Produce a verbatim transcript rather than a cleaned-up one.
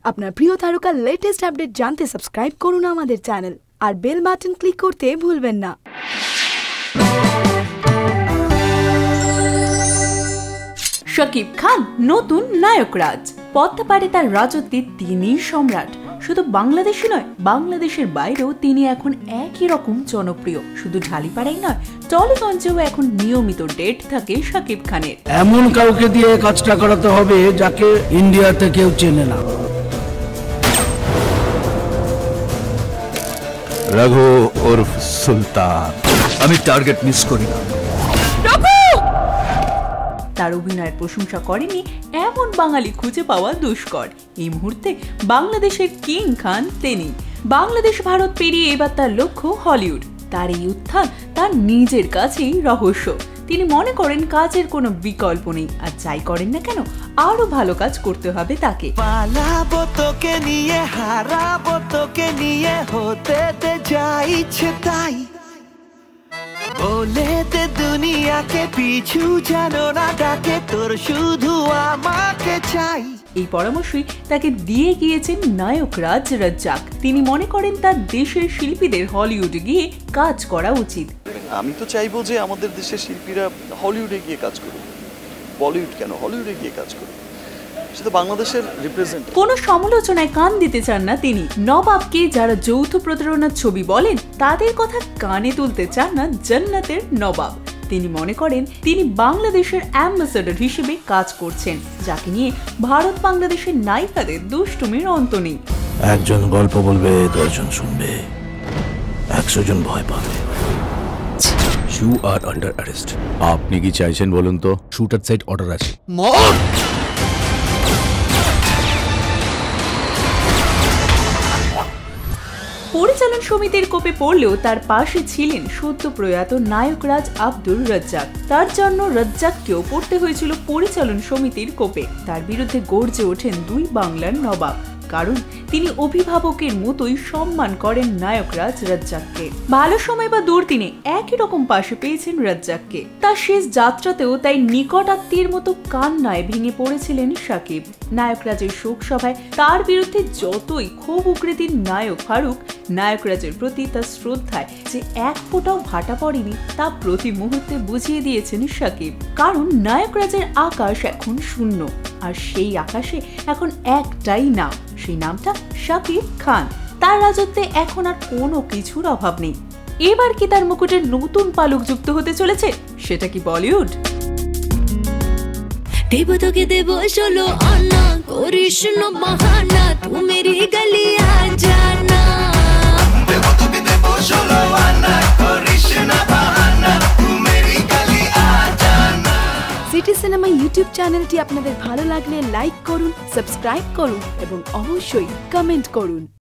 আপনার প্রিয় তারকার লেটেস্ট আপডেট জানতে সাবস্ক্রাইব করুন আমাদের চ্যানেল আর বেল বাটন ক্লিক করতে ভুলবেন না। শাকিব খান নতুন নায়করাজ, পদ্মা পারে তার রাজত্বে তিনি সম্রাট। শুধু বাংলাদেশে নয়, বাংলাদেশের বাইরেও তিনি এখন একই রকম জনপ্রিয়। শুধু ঢালিপাড়াই নয়, টলিগঞ্জেও এখন নিয়মিত ডেট থাকে শাকিব খানের। এমন কাউকে দিয়ে কাজটা করাতে হবে যাকে ইন্ডিয়াতে কেউ চেনে না। রঘু উর্ফ সুলতান, আমি টার্গেট মিস করি না। তার অভিনয়ের প্রশংসা করেনি এমন বাঙালি খুঁজে পাওয়া দুষ্কর। এই মুহূর্তে বাংলাদেশের কিং খান তিনি। বাংলাদেশ ভারত পেরিয়ে এবার তার লক্ষ্য হলিউড। তার এই উত্থান তার নিজের কাছেই রহস্য। তিনি মনে করেন কাজের কোনো বিকল্প নেই, আর যাই করেন না কেন আরো ভালো কাজ করতে হবে তাকে। পালাবো তোকে নিয়ে, হারাবো তোকে নিয়ে, হতে দে যা ইচ্ছে তাই, বলে দে দুনিয়াকে পিছু জানো না ডাকে, তোর শুধু আমাকে চাই। এই পরামর্শই তাকে দিয়ে গিয়েছেন নায়ক রাজ রাজ্জাক। তিনি মনে করেন তার দেশের শিল্পীদের হলিউডে গিয়ে কাজ করা উচিত। আমি তো চাইবো যে আমাদের দেশের শিল্পীরা হলিউডে গিয়ে কাজ করুক, বলিউড কেন, হলিউডে গিয়ে কাজ করুক, সেটা বাংলাদেশের রিপ্রেজেন্ট। কোনো সমালোচনায় কান দিতে চান না তিনি। নবাবকে যারা যৌথ প্রতারণার ছবি বলেন, তাদের কথা কানে তুলতে চান না জান্নাতের নবাব। তিনি মনে করেন তিনি বাংলাদেশের অ্যাম্বাসেডর হিসেবে কাজ করছেন, যাকে নিয়ে ভারত বাংলাদেশের নায়িকাদের দুষ্টুমির অন্ত নেই। একজন গল্প বলবে, দশজন শুনবে, একশো জন ভয় পাবে। You are under arrest. আপনি কি চাইছেন বলুন তো? শুটার সাইট অর্ডার আছে। পরিচালন সমিতির কোপে পড়লেও তার পাশে ছিলেন সদ্য প্রয়াত নায়ক রাজ আব্দুর রাজ্জাক। তার জন্য রাজ্জাককেও পড়তে হয়েছিল পরিচালন সমিতির কোপে। তার বিরুদ্ধে গর্জে ওঠেন দুই বাংলার নবাব, কারণ তিনি অভিভাবকের মতোই সম্মান করেন নায়ক রাজ রাজ্জাককে। ভালো সময় বা দুর্দিনে একই রকম পাশে পেয়েছেন রাজ্জাককে। তার শেষ যাত্রাতেও তাই নিকট আত্মীয়ের মতো কান্নায় ভেঙে পড়েছিলেন শাকিব। নায়ক রাজের শোক সভায় তার বিরুদ্ধে যতই ক্ষোভ উকৃতির নায়ক ফারুক, নায়ক রাজের প্রতি তার শ্রদ্ধায় যে এক ফোঁটাও ভাটা পড়েনি তা প্রতি মুহূর্তে বুঝিয়ে দিয়েছেন শাকিব। কারণ নায়ক রাজের আকাশ এখন শূন্য, আর সেই আকাশে এখন একটাই নাম, সেই নামটা শাকিব খান। তার রাজত্বে এখন আর কোনো কিছুর অভাব নেই। এবার কি তার মুকুটের নতুন পালক যুক্ত হতে চলেছে? সেটা কি বলিউড? দেব তোকে দেব ষোলো আনা, করিস না বাহানা, তু মেরি গলি আ জানা। দেব তোকে দেব ষোলো আনা, করিস না বাহানা, তু মেরি গলি আ জানা। সিটি সিনেমা ইউটিউব চ্যানেলটি আপনাদের ভালো লাগলে লাইক করুন, সাবস্ক্রাইব করুন এবং অবশ্যই কমেন্ট করুন।